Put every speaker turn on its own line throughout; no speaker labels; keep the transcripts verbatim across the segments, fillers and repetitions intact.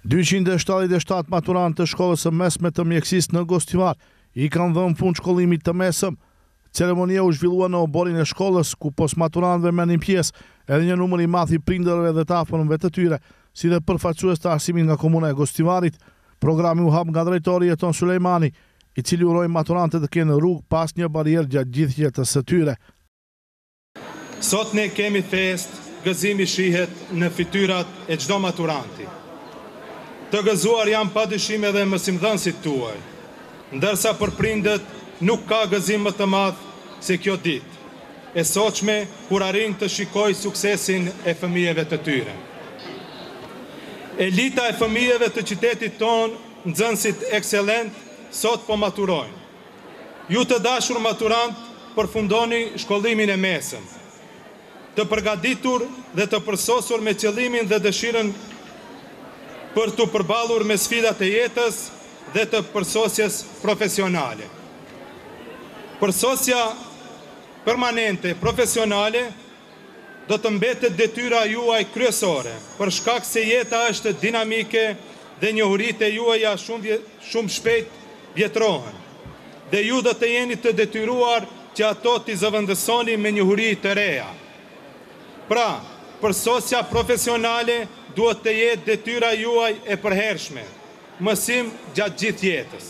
dyqind e shtatëdhjetë e shtatë maturantë të shkollës së mesme të mjekësisë në Gostivar i kanë dhënë fund shkollimit të mesëm. Ceremonia u zhvillua në oborin e shkollës, ku posmaturantëve merrnin pjesë edhe një numër i madh i prindërve dhe të afërmëve të tyre, si dhe përfaqësues të arsimit nga komuna e Gostivarit. Programi u hap nga drejtori Jeton Sulejmani, i cili uroi maturantët të kenë rrugë pas një barierë gjatë gjithë jetës së tyre.
Sot ne kemi fest, gëzimi shihet në fytyrat e çdo maturanti. Të gëzuar janë padyshim edhe mësimdhënësit tuaj, ndërsa për prindët nuk ka gëzim më të madh se kjo ditë e sotshme kur arrin të shikojë suksesin e fëmijëve të tyre. Elita e fëmijëve të qytetit tonë, nxënësit ekselent, sot po maturojnë. Ju të dashur maturant, përfundoni shkollimin e mesëm, të përgatitur dhe të përsosur me qëllimin dhe dëshirën për të përballur me sfidat e jetës dhe të përsosjes profesionale. Përsosja permanente profesionale do të mbetet detyra juaj kryesore, për shkak se jeta është dinamike dhe njohuritë e juaja shumë, shumë shpejt vjetrohen, dhe ju do të jeni të detyruar që ato t'i zëvendësoni me njohuri të reja. Pra, përsosja profesionale duhet të jetë detyra juaj e përhershme, mësim gjatë gjithë jetës.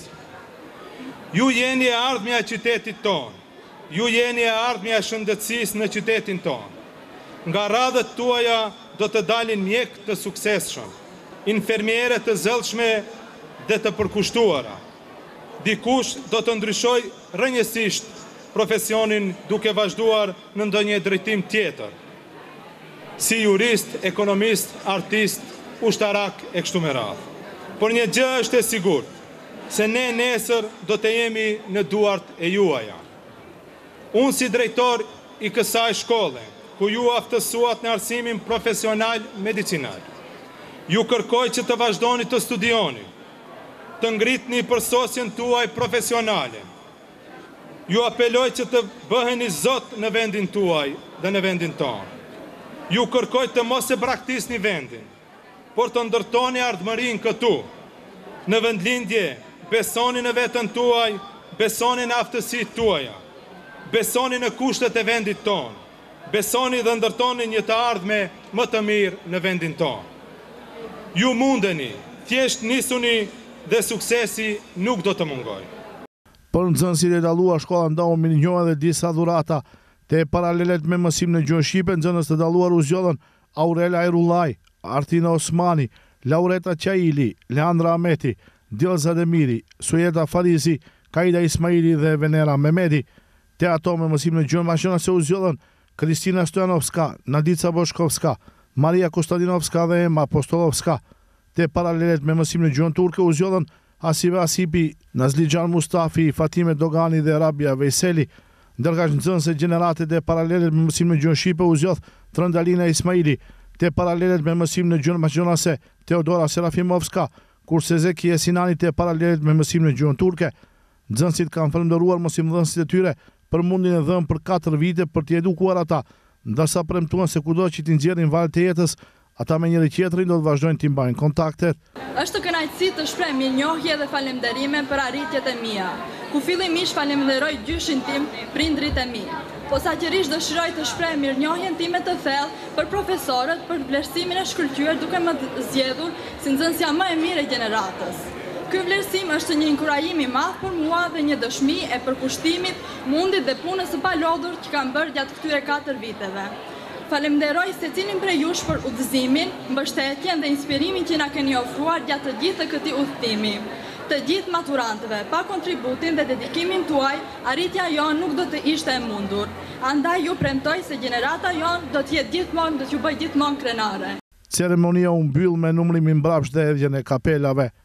Ju jeni e ardhmja e qytetit tonë, ju jeni e ardhmja e shëndetësisë në qytetin tonë. Nga radhët tuaja do të dalin mjek të suksesshëm, infermiere të zellshme dhe të përkushtuara. Dikush do të ndryshoj rrënjësisht profesionin duke vazhduar në ndonjë drejtim tjetër, si jurist, ekonomist, artist, ushtarak e kështu me radhë. Por një gjë është e sigurt, se ne nesër do të jemi në duart e juaja. Unë si drejtor i kësaj shkolle, ku ju aftësuat në arsimin profesional medicinal, ju kërkoj që të vazhdoni të studioni, të ngritni përsosjen tuaj profesionale. Ju apeloj që të bëheni zot në vendin tuaj dhe në vendin tonë. Ju kërkoj të mos e braktisni vendin, por të ndërtoni ardhmërinë këtu. Në vendlindje, besoni në veten tuaj, besoni në aftësitë tuaja, besoni në kushtet e vendit tonë, besoni dhe ndërtoni një të ardhme më të mirë në vendin tonë. Ju mundeni, thjesht nisuni dhe suksesi nuk do të mungoj.
Për nxënësit e dalluar, shkolla ndau mirënjohë dhe disa dhurata te paralelet me mësim në gjuhën shqipe. Nxënës të dalluar u zgjodhen Aurela Erullaj, Artina Osmani, Laureta Qaili, Leandra Ameti, Dilza Demiri, Sujeta Farizi, Kaida Ismaili dhe Venera Mehmeti. Te ato me mësim në gjuhën maqedonase u zgjodhen Kristina Stojanovska, Nadica Boshkovska, Maria Kostadinovska dhe Emma Apostolovska. Te paralelet me mësim në gjuhën turke u zgjodhen Hasibe Asipi, Nazlijan Mustafi, Fatime Dogani dhe Rabia Vejseli. Ndërka nxënëse gjeneratet e paralelet me mësim në gjuhën shqipe u zgjodh Trëndalina Ismaili. Te paralelet me mësim në gjuhën maqedonase Teodora Serafimovska, kurse Zeki Sinani te paralelet me mësim në gjuhën turke. Nxënësit kanë falendëruar mësimdhënësit e tyre për mundin e dhënë për katër vite për t'i edukuar ata, ndërsa premtuan se kudo që t'i nxjerrin valët e jetës, ata me njëri tjetrin do të vazhdojnë t'i mbajnë kontaktet.
Është kënaqësi të shpreh mirënjohje dhe falënderime për arritjet e mia, ku fillimisht falenderoj gjyshin tim, prindrit e mi. Posaçërisht dëshiroj të shpreh mirënjohjen time të thellë për profesorët për vlerësimin e shkëlqyer duke më zgjedhur si nxënësja më e mirë e gjeneratës. Ky vlerësim është një inkurajim i madh për mua dhe një dëshmi e përkushtimit, mundit dhe punës së palodhur që kam bërë gjatë këtyre katër viteve. Falemnderoj secilin prej jush për udhëzimin, mbështetjen dhe inspirimin që na keni ofruar gjatë të gjithë këtij udhëtimi. Të gjithë maturantëve, pa kontributin dhe dedikimin tuaj, arritja jonë nuk do të ishte e mundur. Andaj ju premtoj se gjenerata jonë do të jetë gjithmonë, do t'ju bëj gjithmonë krenare.
Ceremonia u mbyll me numërimin mbrapsht dhe hedhjen e kapelave.